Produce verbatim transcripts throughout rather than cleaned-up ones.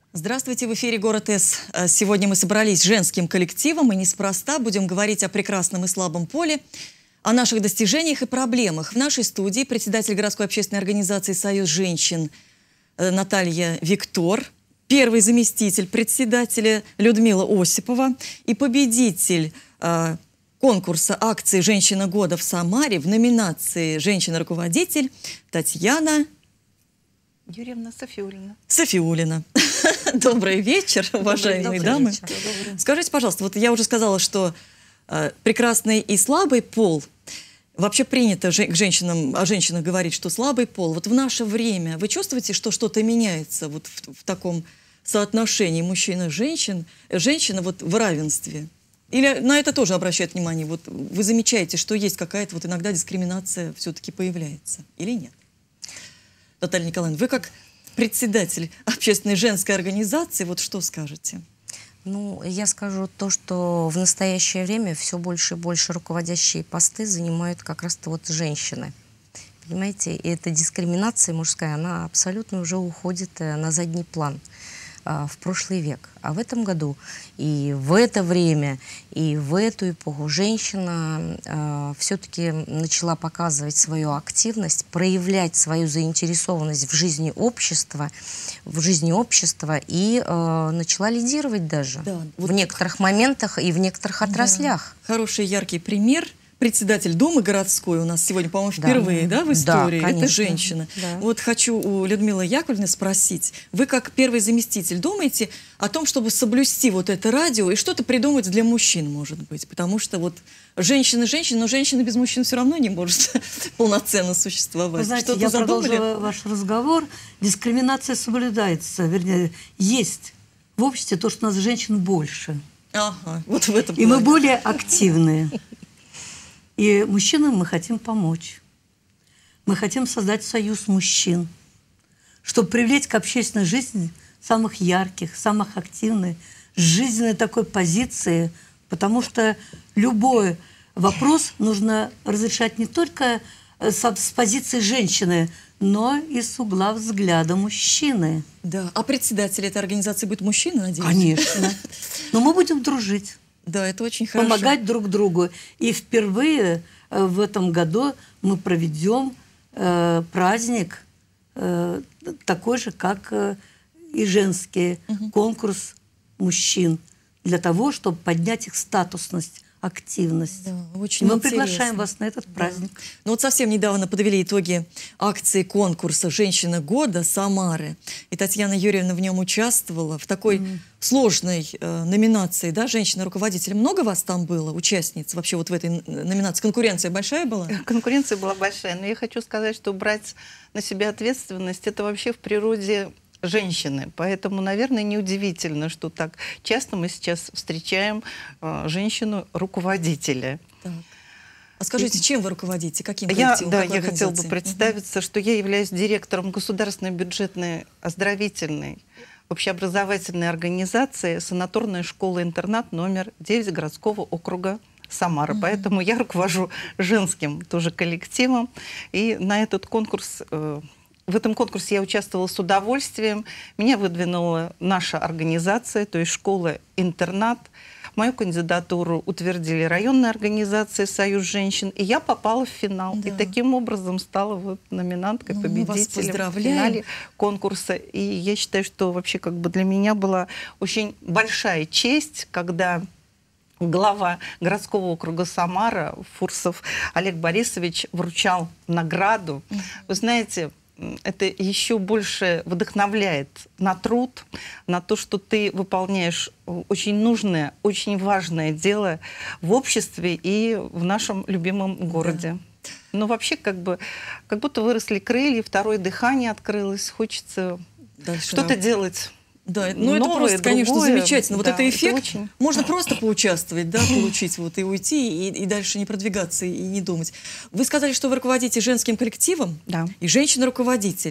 Здравствуйте, в эфире «Город С». Сегодня мы собрались с женским коллективом и неспроста будем говорить о прекрасном и слабом поле, о наших достижениях и проблемах. В нашей студии председатель городской общественной организации «Союз женщин» Наталья Виктор, первый заместитель председателя Людмила Осипова и победитель э, конкурса акции «Женщина года» в Самаре в номинации «Женщина-руководитель» Татьяна Юрьевна Софиулина. Софиулина. Добрый вечер, уважаемые дамы. Скажите, пожалуйста, вот я уже сказала, что э, прекрасный и слабый пол, вообще принято же, к женщинам, о женщинах говорить, что слабый пол. Вот в наше время вы чувствуете, что что-то меняется вот в, в таком соотношении мужчина-женщин, женщина вот в равенстве? Или на это тоже обращают внимание? Вот вы замечаете, что есть какая-то вот иногда дискриминация все-таки появляется или нет? Наталья Николаевна, вы как председатель общественной женской организации, вот что скажете? Ну, я скажу то, что в настоящее время все больше и больше руководящие посты занимают как раз-то вот женщины. Понимаете, и эта дискриминация мужская, она абсолютно уже уходит на задний план в прошлый век. А в этом году и в это время, и в эту эпоху женщина э, все-таки начала показывать свою активность, проявлять свою заинтересованность в жизни общества, в жизни общества и э, начала лидировать даже да, вот в некоторых так. моментах и в некоторых отраслях. Да. Хороший яркий пример. Председатель Думы городской у нас сегодня, по-моему, впервые да. Да, в истории. Да, это женщина. Да. Вот хочу у Людмилы Яковлевны спросить. Вы как первый заместитель думаете о том, чтобы соблюсти вот это радио и что-то придумать для мужчин, может быть? Потому что вот женщина женщина, но женщина без мужчин все равно не может полноценно существовать. Вы знаете, я продолжила ваш разговор. Дискриминация соблюдается, вернее, есть в обществе то, что у нас женщин больше. Ага, вот в этом И мы более активные. И мужчинам мы хотим помочь. Мы хотим создать союз мужчин, чтобы привлечь к общественной жизни самых ярких, самых активных, с жизненной такой позиции, потому что любой вопрос нужно разрешать не только с позиции женщины, но и с угла взгляда мужчины. Да. А председатель этой организации будет мужчина, надеюсь? Конечно. Но мы будем дружить. Да, это очень хорошо. Помогать друг другу. И впервые э, в этом году мы проведем э, праздник э, такой же, как э, и женский угу. конкурс мужчин, для того, чтобы поднять их статусность, активность. Да, очень мы интересно. Приглашаем вас на этот праздник. Да. Ну вот совсем недавно подвели итоги акции конкурса «Женщина года» Самары. И Татьяна Юрьевна в нем участвовала в такой mm. сложной э, номинации, да, женщина-руководитель. Много вас там было, участниц, вообще вот в этой номинации? Конкуренция большая была? Конкуренция была большая, но я хочу сказать, что брать на себя ответственность, это вообще в природе женщины. Поэтому, наверное, неудивительно, что так часто мы сейчас встречаем э, женщину-руководителя. Так. А скажите, И... чем вы руководите? Каким я, коллективом? Да, я хотела бы представиться, uh-huh. что я являюсь директором государственной бюджетной оздоровительной общеобразовательной организации «Санаторная школа-интернат» номер девять городского округа Самара. Uh-huh. Поэтому я руковожу женским тоже коллективом. И на этот конкурс... Э, В этом конкурсе я участвовала с удовольствием. Меня выдвинула наша организация, то есть школа-интернат. Мою кандидатуру утвердили районные организации «Союз женщин». И я попала в финал. Да. И таким образом стала вот номинанткой, ну, победителем в финале конкурса. И я считаю, что вообще как бы для меня была очень большая честь, когда глава городского округа Самара Фурсов Олег Борисович вручал награду. Mm-hmm. Вы знаете, это еще больше вдохновляет на труд, на то, что ты выполняешь очень нужное, очень важное дело в обществе и в нашем любимом городе. Да. Но вообще как бы, как будто выросли крылья, второе дыхание открылось, хочется что-то делать. Да, ну это просто, другое, конечно, замечательно. Вот да, это эффект. Это очень... Можно просто поучаствовать, да, получить вот и уйти, и, и дальше не продвигаться, и не думать. Вы сказали, что вы руководите женским коллективом, да. и женщина-руководитель.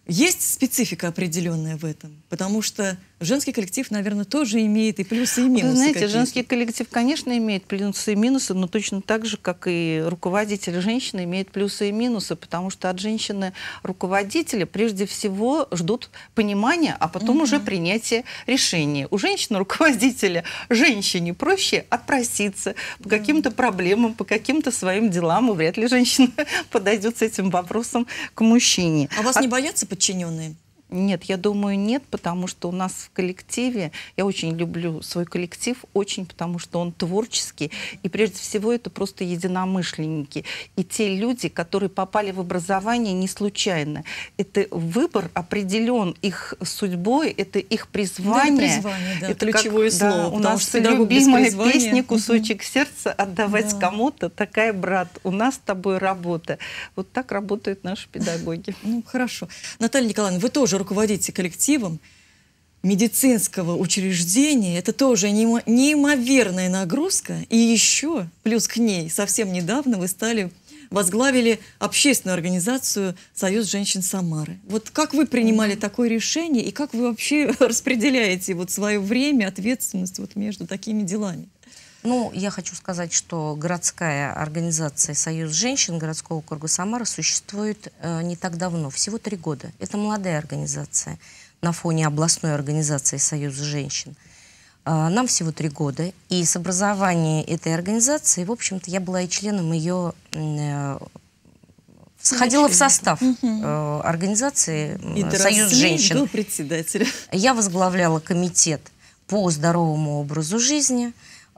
есть специфика определенная в этом? Потому что женский коллектив, наверное, тоже имеет и плюсы, и минусы. Вы знаете, какие-то. женский коллектив, конечно, имеет плюсы и минусы, но точно так же, как и руководитель женщины, имеет плюсы и минусы, потому что от женщины-руководителя прежде всего ждут понимания, а потом угу. уже принятия решения. У женщины-руководителя женщине проще отпроситься по да. каким-то проблемам, по каким-то своим делам, и вряд ли женщина подойдет с этим вопросом к мужчине. А вас а... не боятся подчиненные? Нет, я думаю, нет, потому что у нас в коллективе, я очень люблю свой коллектив, очень, потому что он творческий, и прежде всего это просто единомышленники. И те люди, которые попали в образование не случайно. Это выбор определен их судьбой, это их призвание. Да, призвание, да, это ключевое как, слово. Да, у нас любимая песня «Кусочек угу. сердца» отдавать да. кому-то, такая, брат, у нас с тобой работа. Вот так работают наши педагоги. Ну, хорошо. Наталья Николаевна, вы тоже руководите коллективом медицинского учреждения. Это тоже неимоверная нагрузка. И еще, плюс к ней, совсем недавно вы стали, возглавили общественную организацию «Союз женщин Самары». Вот как вы принимали mm-hmm. такое решение и как вы вообще распределяете вот свое время, ответственность вот между такими делами? Ну, я хочу сказать, что городская организация «Союз женщин» городского округа Самара существует э, не так давно, всего три года. Это молодая организация на фоне областной организации «Союз женщин». Э, нам всего три года, и с образования этой организации, в общем-то, я была и членом ее, э, входила в состав э, организации э, «Союз женщин». Был председатель. Я возглавляла комитет по здоровому образу жизни.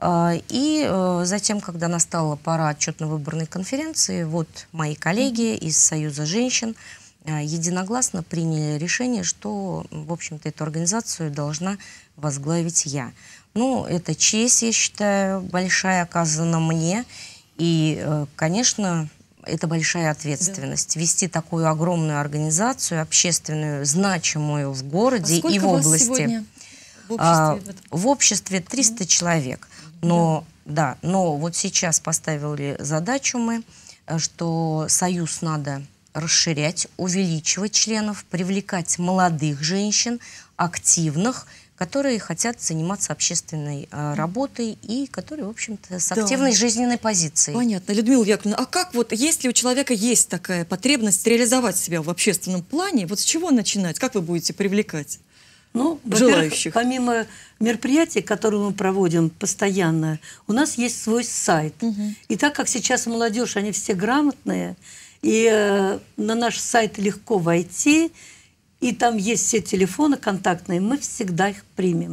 И затем, когда настала пора отчетно-выборной конференции, вот мои коллеги из Союза женщин единогласно приняли решение, что, в общем-то, эту организацию должна возглавить я. Ну, это честь, я считаю, большая оказана мне. И, конечно, это большая ответственность. Да. Вести такую огромную организацию, общественную, значимую в городе а и в области. Сегодня в обществе, а, в обществе триста человек. Но, да. да, но вот сейчас поставили задачу мы, что союз надо расширять, увеличивать членов, привлекать молодых женщин, активных, которые хотят заниматься общественной э, работой и которые, в общем-то, с активной да. жизненной позицией. Понятно. Людмила Яковлевна, а как вот, если у человека есть такая потребность реализовать себя в общественном плане, вот с чего начинать? Как вы будете привлекать? Ну, желающих. Помимо мероприятий, которые мы проводим постоянно, у нас есть свой сайт. Угу. И так как сейчас молодежь, они все грамотные, и э, на наш сайт легко войти, и там есть все телефоны контактные, мы всегда их примем.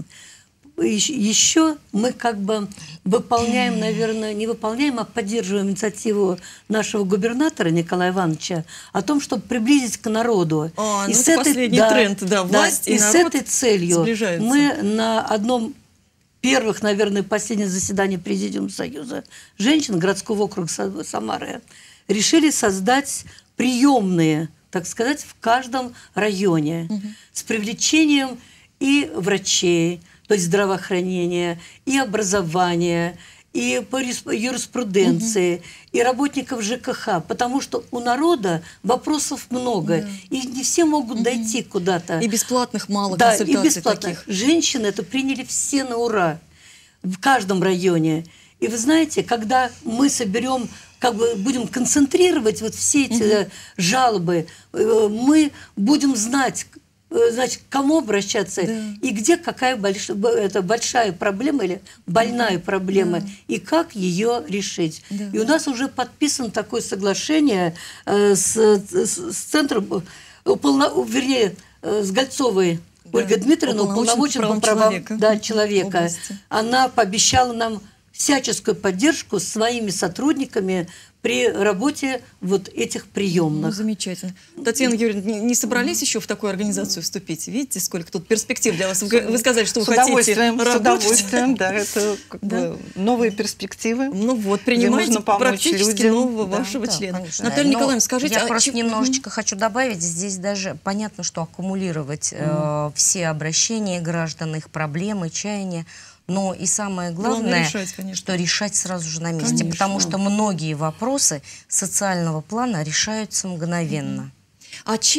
Еще мы как бы выполняем, наверное, не выполняем, а поддерживаем инициативу нашего губернатора Николая Ивановича о том, чтобы приблизить к народу. О, и ну с этой, последний да, тренд, да, власть да, и, и народ с этой целью сближаются. Мы на одном первых, наверное, последних заседаний Президиума Союза женщин городского округа Самары решили создать приемные, так сказать, в каждом районе угу. с привлечением и врачей, то есть здравоохранения, и образования, и по юриспруденции, угу. и работников ЖКХ, потому что у народа вопросов много, да. и не все могут угу. дойти куда-то. И бесплатных мало да, консультаций и бесплатных. Таких. Женщины это приняли все на ура в каждом районе. И вы знаете, когда мы соберем, как бы будем концентрировать вот все эти угу. жалобы, мы будем знать, значит, к кому обращаться, да. и где какая больш... это большая проблема или больная проблема, да. и как ее решить. Да. И у нас уже подписано такое соглашение э, с, с, с центром, уполно... вернее, э, с Гольцовой да. Ольгой Дмитриевной, уполномоченной по правам человека. Да, человека. Она пообещала нам всяческую поддержку своими сотрудниками при работе вот этих приемных. Ну, замечательно. Татьяна Юрьевна, не, не собрались mm-hmm. еще в такую организацию вступить? Видите, сколько тут перспектив для вас? Вы сказали, что вы хотите работать. С удовольствием, да, это как да. бы новые перспективы. Ну вот, принимайте практически людям. нового да, вашего да, члена. Конечно. Наталья Но Николаевна, скажите... Я а просто чем... немножечко mm-hmm. хочу добавить. Здесь даже понятно, что аккумулировать mm-hmm. э, все обращения граждан, их проблемы, чаяния. Но и самое главное, решать, что решать сразу же на месте. Конечно. Потому что многие вопросы социального плана решаются мгновенно. А чем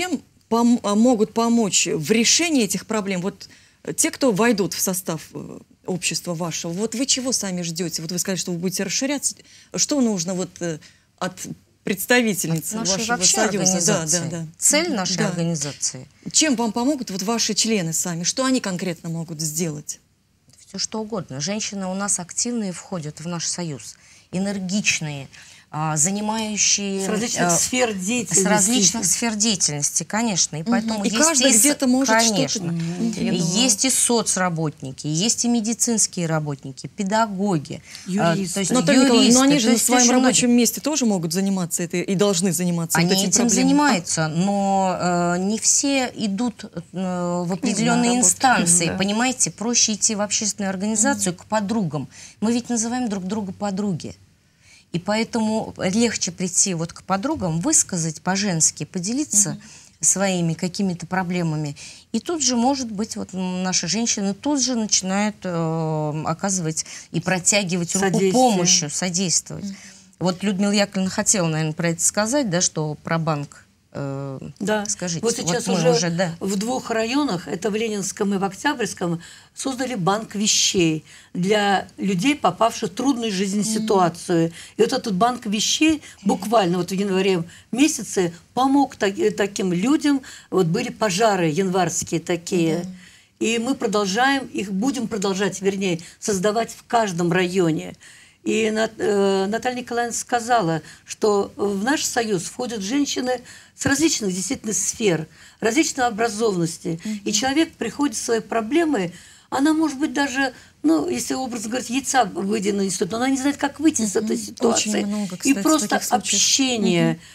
пом могут помочь в решении этих проблем? Вот те, кто войдут в состав общества вашего, вот вы чего сами ждете? Вот вы сказали, что вы будете расширяться. Что нужно вот от представительницы от нашей вашего вообще союза? Организации. Да, да, да. Цель нашей да. организации. Чем вам помогут вот ваши члены сами? Что они конкретно могут сделать? Все что угодно. Женщины у нас активные входят в наш союз, энергичные, занимающие... С различных э, сфер деятельности. С различных сфер деятельности, конечно. И поэтому и есть каждый и, где-то может конечно, что-то... есть и соцработники, есть и медицинские работники, педагоги. Юристы. То есть Но, Наталья Николаевна, но они же на своем рабочем многие. месте тоже могут заниматься этой, и должны заниматься Они вот этим этим проблемами. занимаются, но э, не все идут э, в определенные работу, инстанции. да. Понимаете, проще идти в общественную организацию к подругам. Мы ведь называем друг друга подруги. И поэтому легче прийти вот к подругам, высказать по-женски, поделиться mm-hmm. своими какими-то проблемами. И тут же, может быть, вот наши женщины тут же начинают э, оказывать и протягивать руку помощи, содействовать. Mm-hmm. Вот Людмила Яковлевна хотела, наверное, про это сказать, да, что про банк. Э, да. Скажите. Вот сейчас вот уже, уже да. в двух районах, это в Ленинском и в Октябрьском, создали банк вещей для людей, попавших в трудную жизненную mm. ситуацию. И вот этот банк вещей буквально вот в январе месяце помог так, таким людям. Вот были пожары январские такие. Mm. И мы продолжаем, их будем продолжать, вернее, создавать в каждом районе. И Наталья Николаевна сказала, что в наш союз входят женщины с различных действительно сфер, различной образованности. Mm-hmm. И человек приходит с своей проблемой, она может быть даже, ну, если образно говорить, яйца выйдет на институт, но она не знает, как выйти mm-hmm. с этой ситуации. Много, кстати, и просто общение. Mm-hmm.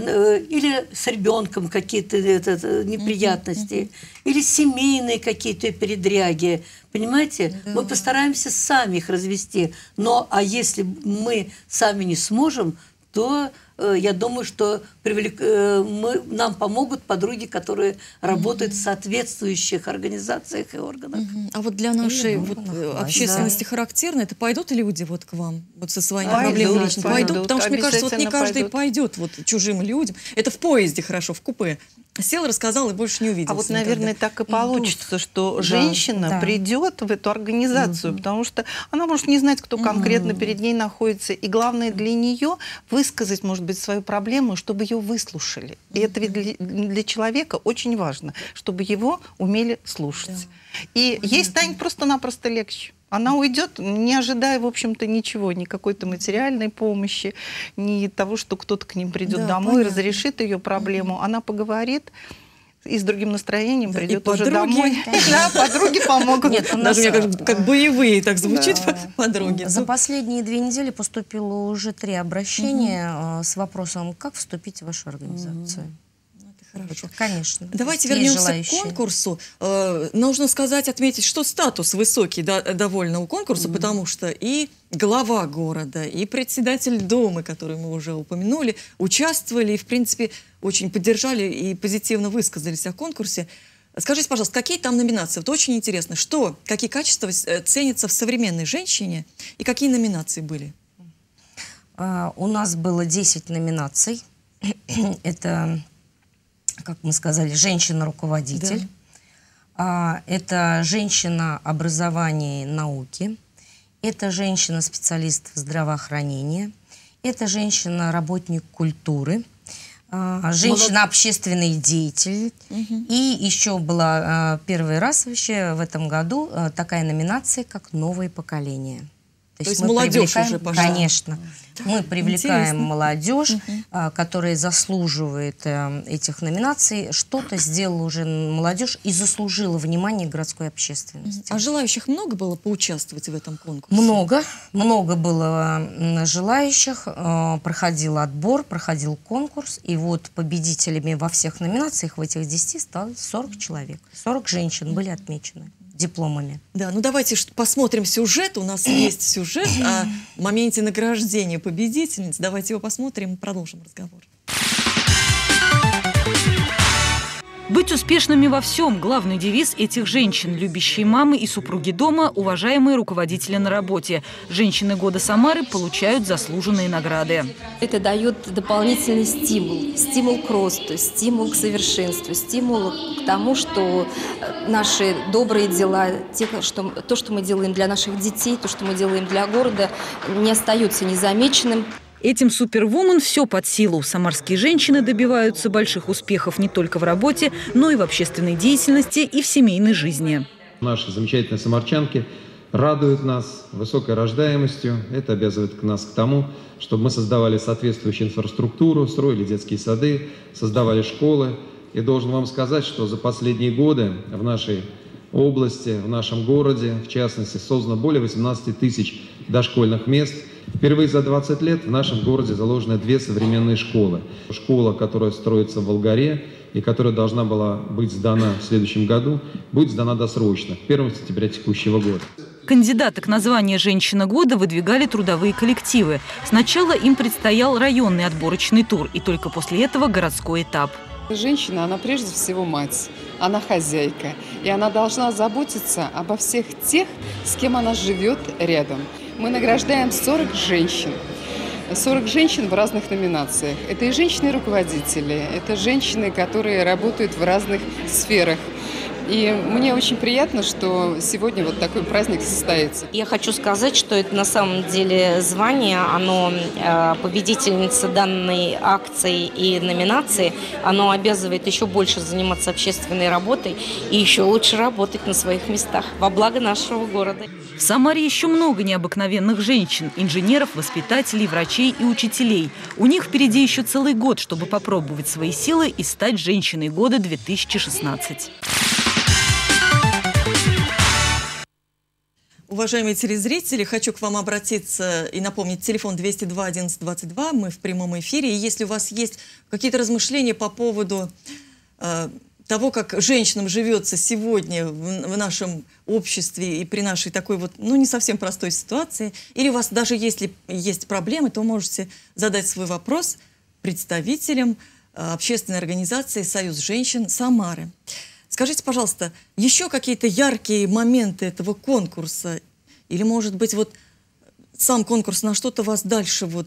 Или с ребенком какие-то это, неприятности, mm-hmm. или семейные какие-то передряги. Понимаете? Да. Мы постараемся сами их развести. Но а если мы сами не сможем, то э, я думаю, что привлек, э, мы, нам помогут подруги, которые работают mm-hmm. в соответствующих организациях и органах. Mm-hmm. А вот для нашей вот, общественности да. характерно, это пойдут люди вот к вам вот со своими пойдут, проблемами лично? Пойдут, пойдут, потому что, мне кажется, вот не каждый пойдут. пойдет вот чужим людям. Это в поезде хорошо, в купе. Сел, рассказал и больше не увидел. А вот, наверное, никогда. так и получится, Идут. что да, женщина да. придет в эту организацию, угу. потому что она может не знать, кто угу. конкретно перед ней находится. И главное для нее высказать, может быть, свою проблему, чтобы ее выслушали. И угу. это ведь для, для человека очень важно, чтобы его умели слушать. Да. И ей станет просто-напросто легче. Она уйдет, не ожидая, в общем-то, ничего, ни какой-то материальной помощи, ни того, что кто-то к ним придет да, домой, понятно. разрешит ее проблему. Mm-hmm. Она поговорит и с другим настроением да, придет уже подруги, домой. Да, подруги помогут. Нет, даже у меня как боевые так звучит подруги. За последние две недели поступило уже три обращения с вопросом, как вступить в вашу организацию. Хорошо. Конечно. Давайте вернемся желающие. к конкурсу. Э, нужно сказать, отметить, что статус высокий да, довольно у конкурса, mm-hmm. потому что и глава города, и председатель Думы, который мы уже упомянули, участвовали и, в принципе, очень поддержали и позитивно высказались о конкурсе. Скажите, пожалуйста, какие там номинации? Вот очень интересно, что, какие качества ценятся в современной женщине и какие номинации были? Uh, у нас было десять номинаций. Это... как мы сказали, женщина-руководитель. Да. Это женщина образования и науки. Это женщина-специалист в здравоохранении. Это женщина-работник культуры. Женщина-общественный деятель. Угу. И еще была первый раз вообще в этом году такая номинация, как «Новое поколение». То, То есть, есть молодежь уже пошла. Конечно. Мы привлекаем Интересно. молодежь, uh-huh. которая заслуживает этих номинаций. Что-то сделала уже молодежь и заслужила внимание городской общественности. Uh-huh. А желающих много было поучаствовать в этом конкурсе? Много. Много было желающих. Проходил отбор, проходил конкурс. И вот победителями во всех номинациях в этих десяти стало сорок человек. сорок женщин были отмечены дипломами. Да, ну давайте посмотрим сюжет. У нас есть сюжет о моменте награждения победительниц. Давайте его посмотрим и продолжим разговор. Быть успешными во всем – главный девиз этих женщин. Любящие мамы и супруги дома, уважаемые руководители на работе. Женщины года Самары получают заслуженные награды. Это дает дополнительный стимул. Стимул к росту, стимул к совершенству, стимул к тому, что наши добрые дела, те, что, то, что мы делаем для наших детей, то, что мы делаем для города, не остается незамеченным. Этим супервумен все под силу. Самарские женщины добиваются больших успехов не только в работе, но и в общественной деятельности и в семейной жизни. Наши замечательные самарчанки радуют нас высокой рождаемостью. Это обязывает нас к тому, чтобы мы создавали соответствующую инфраструктуру, строили детские сады, создавали школы. И должен вам сказать, что за последние годы в нашей области, в нашем городе, в частности, создано более восемнадцати тысяч дошкольных мест. Впервые за двадцать лет в нашем городе заложены две современные школы. Школа, которая строится в Волгаре и которая должна была быть сдана в следующем году, будет сдана досрочно, первого сентября текущего года. Кандидаток на звание «Женщина года» выдвигали трудовые коллективы. Сначала им предстоял районный отборочный тур, и только после этого городской этап. Женщина, она прежде всего мать, она хозяйка, и она должна заботиться обо всех тех, с кем она живет рядом. Мы награждаем сорок женщин. сорок женщин в разных номинациях. Это и женщины-руководители, это женщины, которые работают в разных сферах. И мне очень приятно, что сегодня вот такой праздник состоится. Я хочу сказать, что это на самом деле звание, оно э, победительница данной акции и номинации, оно обязывает еще больше заниматься общественной работой и еще лучше работать на своих местах во благо нашего города. В Самаре еще много необыкновенных женщин – инженеров, воспитателей, врачей и учителей. У них впереди еще целый год, чтобы попробовать свои силы и стать женщиной года две тысячи шестнадцать. Уважаемые телезрители, хочу к вам обратиться и напомнить, телефон двести два одиннадцать двадцать два, мы в прямом эфире. И если у вас есть какие-то размышления по поводу э, того, как женщинам живется сегодня в, в нашем обществе и при нашей такой вот, ну, не совсем простой ситуации, или у вас даже если есть проблемы, то можете задать свой вопрос представителям э, общественной организации «Союз женщин Самары». Скажите, пожалуйста, еще какие-то яркие моменты этого конкурса? Или, может быть, вот сам конкурс на что-то вас дальше вот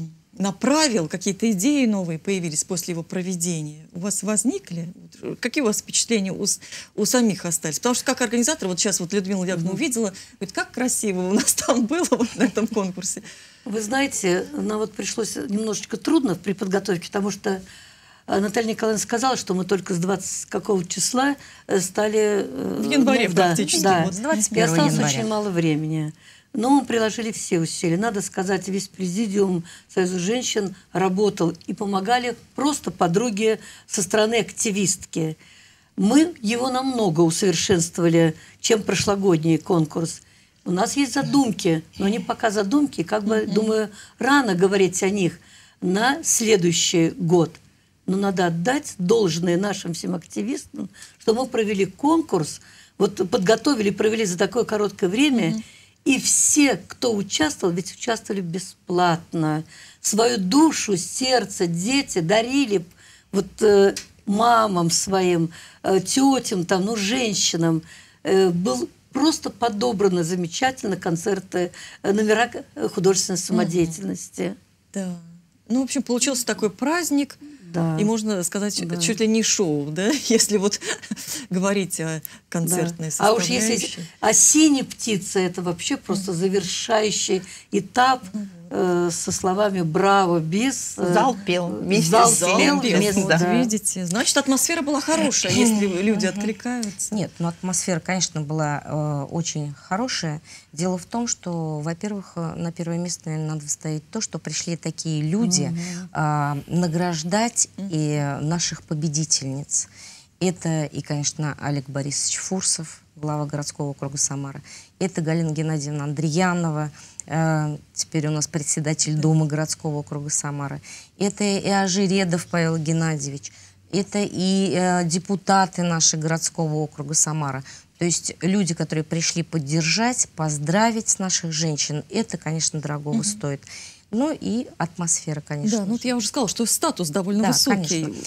направил? Какие-то идеи новые появились после его проведения? У вас возникли? Какие у вас впечатления у, у самих остались? Потому что как организатор, вот сейчас вот Людмила Яковлевна увидела, говорит, как красиво у нас там было вот на этом конкурсе. Вы знаете, нам вот пришлось немножечко трудно при подготовке, потому что Наталья Николаевна сказала, что мы только с двадцатого какого числа стали... В январе ну, практически. Да, вот. с двадцать первого января. И осталось очень мало времени. Но мы приложили все усилия. Надо сказать, весь президиум Союза женщин работал и помогали просто подруги со стороны активистки. Мы его намного усовершенствовали, чем прошлогодний конкурс. У нас есть задумки, но они пока задумки, как бы, думаю, рано говорить о них на следующий год. Но надо отдать должное нашим всем активистам, что мы провели конкурс, вот подготовили, провели за такое короткое время, mm-hmm. и все, кто участвовал, ведь участвовали бесплатно. Свою душу, сердце, дети дарили вот, э, мамам своим, э, тетям, там, ну, женщинам. Э, был просто подобраны замечательно концерты, э, номера художественной самодеятельности. Mm-hmm. Да. Ну, в общем, получился такой праздник. Да. И можно сказать, да. чуть ли не шоу, да, если вот говорить о концертной да. составляющей. А уж если «Осенняя птица» — это вообще просто завершающий этап э, со словами «Браво!» без... Э, зал пел вместе. Зал с пел вместе, да. да. Видите? Значит, атмосфера была хорошая, если люди откликаются. Нет, ну атмосфера, конечно, была э, очень хорошая. Дело в том, что, во-первых, на первое место, наверное, надо ставить то, что пришли такие люди mm-hmm. э, награждать mm-hmm. и наших победительниц. Это и, конечно, Олег Борисович Фурсов, глава городского округа Самара. Это Галина Геннадьевна Андреянова, э, теперь у нас председатель Дома городского округа Самара. Это и Ажиредов Павел Геннадьевич. Это и э, депутаты нашего городского округа Самара. То есть люди, которые пришли поддержать, поздравить наших женщин, это, конечно, дорогого mm-hmm. стоит. Ну и атмосфера, конечно. Да, ну вот я уже сказала, что статус довольно да, высокий. Конечно.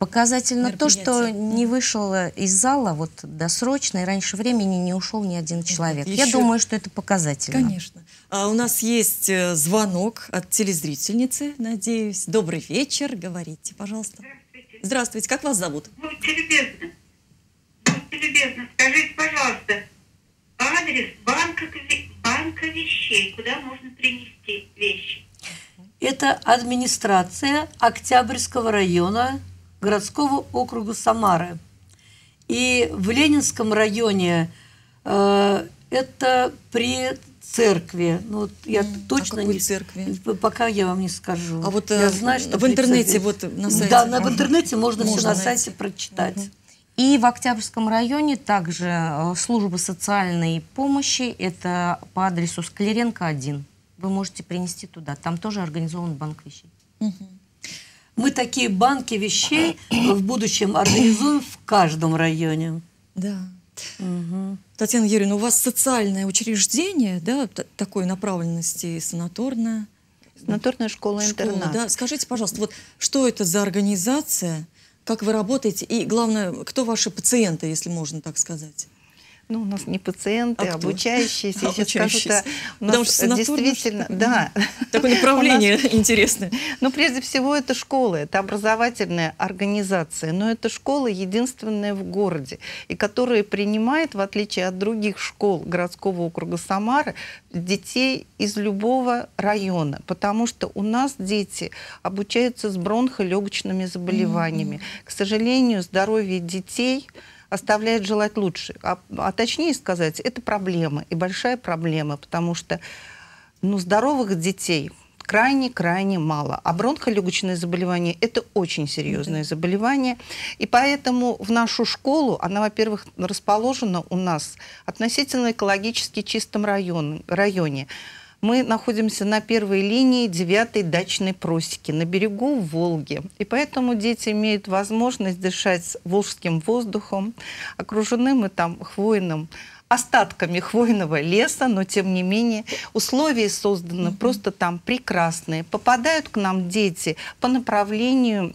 Показательно то, что не вышел из зала вот досрочно, и раньше времени не ушел ни один человек. Еще... Я думаю, что это показательно. Конечно. А у нас есть звонок от телезрительницы, надеюсь. Добрый вечер, говорите, пожалуйста. Здравствуйте. Здравствуйте, как вас зовут? Будьте любезны. Будьте любезны, скажите, пожалуйста, адрес банка, банка вещей, куда можно принести вещи? Это администрация Октябрьского района городского округа Самары. И в Ленинском районе э, это при церкви. Ну, вот я mm, точно а не церкви? Пока я вам не скажу. А вот я э, знаю, что в интернете вот на сайте. Да, в интернете можно, можно все на найти. сайте прочитать. Mm-hmm. И в Октябрьском районе также служба социальной помощи, это по адресу Скляренко один. Вы можете принести туда. Там тоже организован банк вещей. Mm-hmm. Мы такие банки вещей в будущем организуем в каждом районе. Да. Угу. Татьяна Юрьевна, у вас социальное учреждение, да, такой направленности, санаторная? Санаторная школа-интернат. Да. Скажите, пожалуйста, вот что это за организация, как вы работаете, и главное, кто ваши пациенты, если можно так сказать? Ну, у нас не пациенты, а обучающиеся. А, обучающиеся. У нас что действительно, да. Такое направление нас... интересное. Ну, прежде всего, это школа, это образовательная организация, но это школа единственная в городе, и которая принимает, в отличие от других школ городского округа Самары, детей из любого района, потому что у нас дети обучаются с бронхолегочными заболеваниями. Mm-hmm. К сожалению, здоровье детей оставляет желать лучше. А, а точнее сказать, это проблема, и большая проблема, потому что ну, здоровых детей крайне-крайне мало. А бронхолегочные заболевания – это очень серьезное mm-hmm. заболевание. И поэтому в нашу школу, она, во-первых, расположена у нас относительно экологически чистом районе, районе. Мы находимся на первой линии девятой дачной просеки, на берегу Волги. И поэтому дети имеют возможность дышать волжским воздухом, окружены мы там хвойным, остатками хвойного леса, но тем не менее условия созданы mm-hmm. просто там прекрасные. Попадают к нам дети по направлению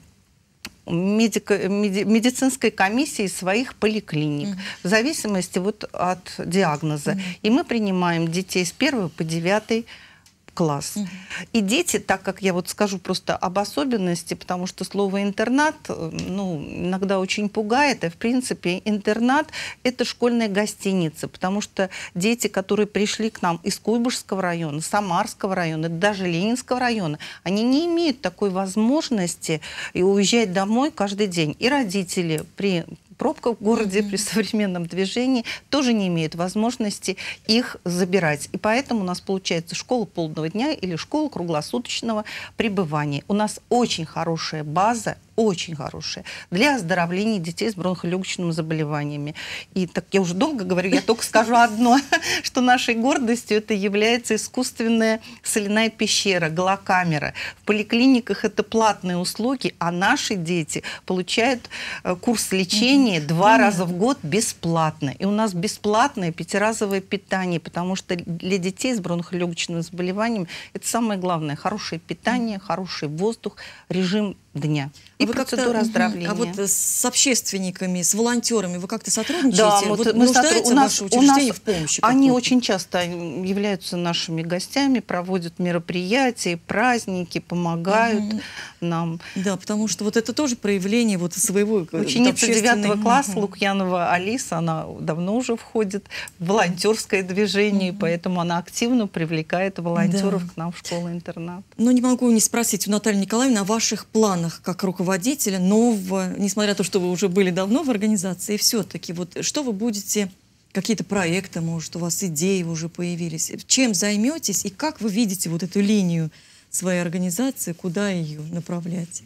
медико, меди, медицинской комиссии своих поликлиник, mm-hmm. в зависимости вот от диагноза. Mm-hmm. И мы принимаем детей с первого по девятый класс. Mm-hmm. И дети, так как я вот скажу просто об особенности, потому что слово «интернат» ну, иногда очень пугает, и в принципе интернат – это школьная гостиница, потому что дети, которые пришли к нам из Куйбышевского района, Самарского района, даже Ленинского района, они не имеют такой возможности и уезжать домой каждый день. И родители при пробка в городе mm-hmm. при современном движении тоже не имеют возможности их забирать. И поэтому у нас получается школа полного дня или школа круглосуточного пребывания. У нас очень хорошая база, очень хорошая, для оздоровления детей с бронхолегочными заболеваниями. И так я уже долго говорю, я только скажу одно, что нашей гордостью это является искусственная соляная пещера, голокамера. В поликлиниках это платные услуги, а наши дети получают курс лечения два раза в год бесплатно. И у нас бесплатное пятиразовое питание, потому что для детей с бронхолегочными заболеваниями это самое главное. Хорошее питание, хороший воздух, режим дня. И а процедура оздоровления. А вот с общественниками, с волонтерами вы как-то сотрудничаете? Да, вот вот мы нуждается у нас, ваше учреждение у нас в помощи? Они очень часто являются нашими гостями, проводят мероприятия, праздники, помогают угу. нам. Да, потому что вот это тоже проявление вот своего ученица девятого угу. класса Лукьянова Алиса, она давно уже входит в волонтерское движение, угу. поэтому она активно привлекает волонтеров да. к нам в школу-интернат. Но не могу не спросить у Натальи Николаевны о ваших планах как руководителя нового, несмотря на то, что вы уже были давно в организации, все-таки вот что вы будете, какие-то проекты, может, у вас идеи уже появились, чем займетесь и как вы видите вот эту линию своей организации, куда ее направлять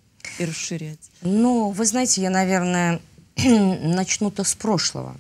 и расширять? Ну, вы знаете, я, наверное, начну-то с прошлого.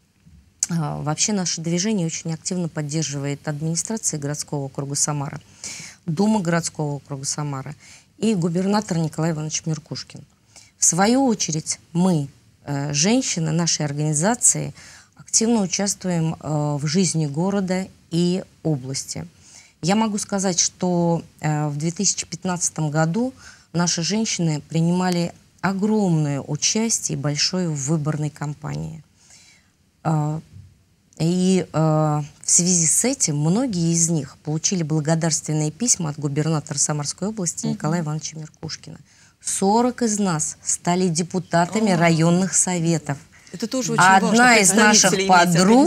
Вообще наше движение очень активно поддерживает администрация городского округа Самара, Дума городского округа Самара и губернатор Николай Иванович Меркушкин. В свою очередь мы, э, женщины нашей организации, активно участвуем э, в жизни города и области. Я могу сказать, что э, в две тысячи пятнадцатом году наши женщины принимали огромное участие и большое в выборной кампании. И в связи с этим многие из них получили благодарственные письма от губернатора Самарской области Николая Ивановича Меркушкина. сорок из нас стали депутатами О. районных советов. Это тоже очень а важно. Одна из наших подруг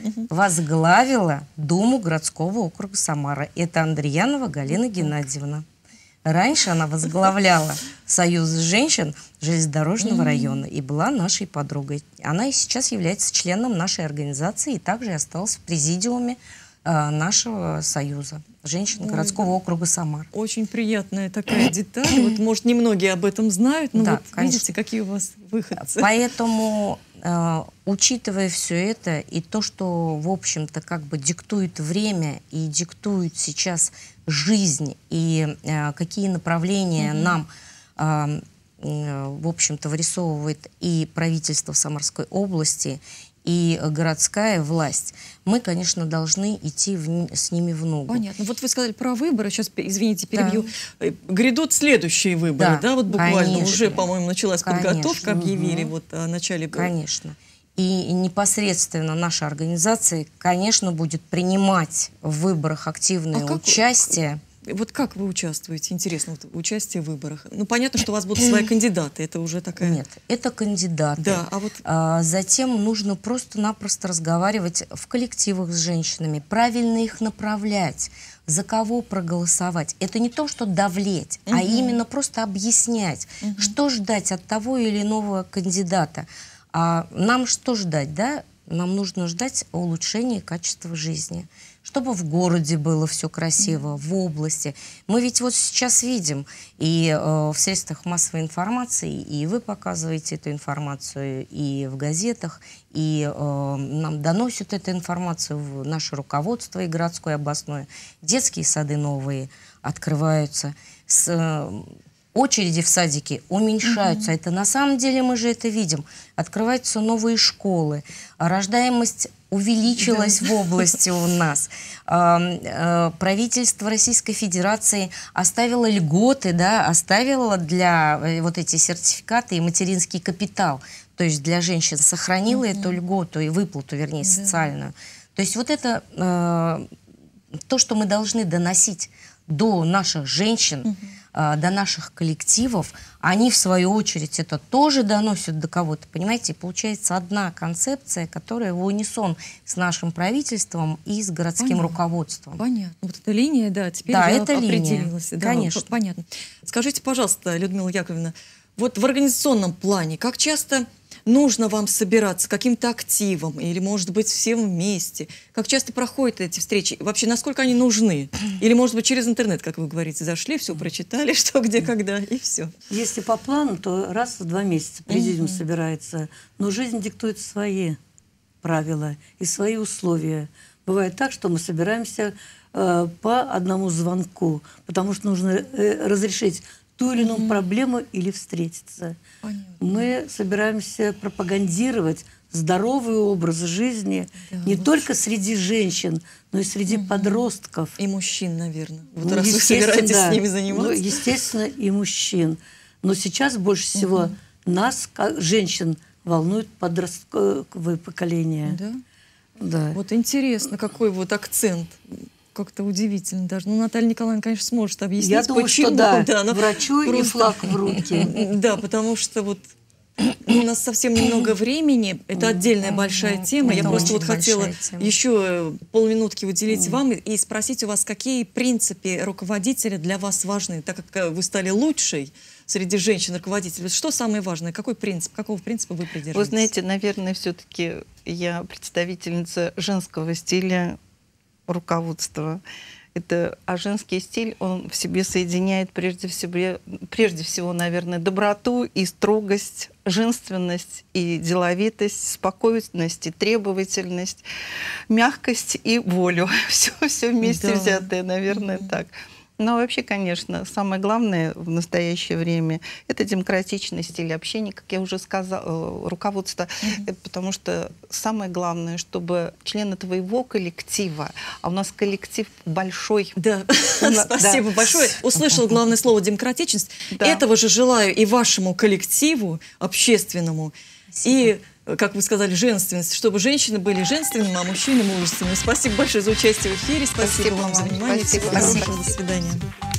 возглавила Думу городского округа Самара. Это Андреянова Галина Геннадьевна. Раньше она возглавляла Союз женщин железнодорожного mm-hmm. района и была нашей подругой. Она и сейчас является членом нашей организации и также осталась в президиуме э, нашего союза женщин Ой, городского округа Самар. Очень приятная такая деталь. Вот, может, немногие об этом знают, но да, вот конечно. Видите, какие у вас выходцы. Поэтому, э, учитывая все это и то, что, в общем-то, как бы диктует время и диктует сейчас жизнь и э, какие направления mm-hmm. нам, э, э, в общем-то, вырисовывает и правительство Самарской области, и городская власть, мы, конечно, должны идти в, с ними в ногу. Понятно. Вот вы сказали про выборы, сейчас, извините, перебью. Да. Грядут следующие выборы, да, да вот буквально конечно. Уже, по-моему, началась конечно. Подготовка, объявили угу. вот о начале... Конечно. И непосредственно наша организация, конечно, будет принимать в выборах активное а участие. Как, вот как вы участвуете? Интересно, вот, участие в выборах. Ну, понятно, что у вас будут свои кандидаты, это уже такая... Нет, это кандидаты. Да, а вот... а, затем нужно просто-напросто разговаривать в коллективах с женщинами, правильно их направлять, за кого проголосовать. Это не то, что давлеть, угу. а именно просто объяснять, угу. что ждать от того или иного кандидата. А нам что ждать, да? Нам нужно ждать улучшения качества жизни, чтобы в городе было все красиво, в области. Мы ведь вот сейчас видим и э, в средствах массовой информации, и вы показываете эту информацию, и в газетах, и э, нам доносят эту информацию в наше руководство и городское, и областное. Детские сады новые открываются, с... Э, очереди в садике уменьшаются. Mm-hmm. Это на самом деле мы же это видим. Открываются новые школы. Рождаемость увеличилась да. в области у нас. Правительство Российской Федерации оставило льготы, да, оставило для вот эти сертификаты и материнский капитал. То есть для женщин сохранило mm-hmm. эту льготу и выплату, вернее, социальную. Да. То есть вот это то, что мы должны доносить до наших женщин, mm-hmm. до наших коллективов, они, в свою очередь, это тоже доносят до кого-то. Понимаете, получается одна концепция, которая в унисон с нашим правительством и с городским понятно. Руководством. Понятно. Вот эта линия, да, теперь да, я это определилась. Линия. Да, конечно. Понятно. Скажите, пожалуйста, Людмила Яковлевна, вот в организационном плане, как часто нужно вам собираться каким-то активом или, может быть, всем вместе? Как часто проходят эти встречи? Вообще, насколько они нужны? Или, может быть, через интернет, как вы говорите, зашли, все прочитали, что, где, когда, и все? Если по плану, то раз в два месяца президиум mm-hmm. собирается. Но жизнь диктует свои правила и свои условия. Бывает так, что мы собираемся э, по одному звонку, потому что нужно э, разрешить ту или иную mm-hmm. проблему или встретиться. Понятно. Мы собираемся пропагандировать здоровый образ жизни да, не лучше. Только среди женщин, но и среди mm-hmm. подростков. И мужчин, наверное. Вот ну, раз вы собираетесь да. с ними заниматься. Ну, естественно, и мужчин. Но сейчас больше всего mm-hmm. нас, как женщин, волнует подростковое поколение. Да? Да. Вот интересно, какой вот акцент. Как-то удивительно даже. Ну, Наталья Николаевна, конечно, сможет объяснить, Я думаю, почему. Что да, да, но врачу просто... и флаг в руки. Да, потому что вот у нас совсем немного времени. Это отдельная большая тема. Это Я просто вот хотела тема. еще полминутки уделить вам и спросить у вас, какие принципы руководителя для вас важны, так как вы стали лучшей среди женщин-руководителей. Что самое важное? Какой принцип? Какого принципа вы придерживаетесь? Вы знаете, наверное, все-таки я представительница женского стиля руководства. Это, а женский стиль, он в себе соединяет прежде всего, прежде всего, наверное, доброту и строгость, женственность и деловитость, спокойность и требовательность, мягкость и волю. Все, все вместе да. взятое, наверное, mm-hmm. так. Ну, вообще, конечно, самое главное в настоящее время – это демократичный стиль общения, как я уже сказала, руководство. Mm-hmm. Потому что самое главное, чтобы члены твоего коллектива, а у нас коллектив большой. Да, спасибо большое. Услышал главное слово «демократичность». Этого же желаю и вашему коллективу общественному. И, как вы сказали, женственность, чтобы женщины были женственными, а мужчины мужественными. Спасибо большое за участие в эфире. Спасибо, Спасибо вам за внимание. Спасибо. Всего хорошего. До свидания.